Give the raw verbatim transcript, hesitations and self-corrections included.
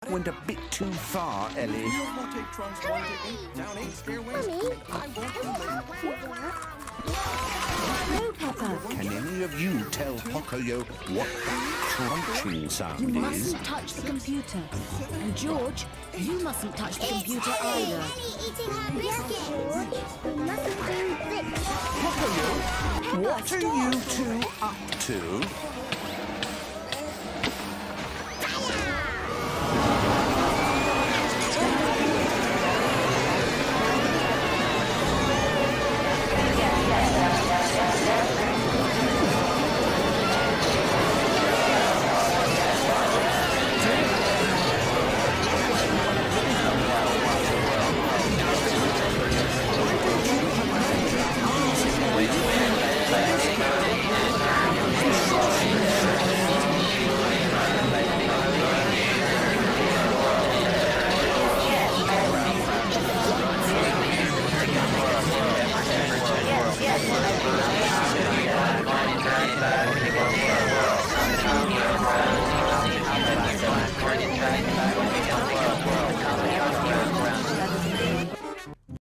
Went a bit too far, Ellie. Hello, Peppa. Can any of you tell Pocoyo what that crunching sound You is? mustn't touch the computer. And George, you mustn't touch the computer either. eating her biscuit. We mustn't do this. Pocoyo, Peppa, what are stop. you two up to?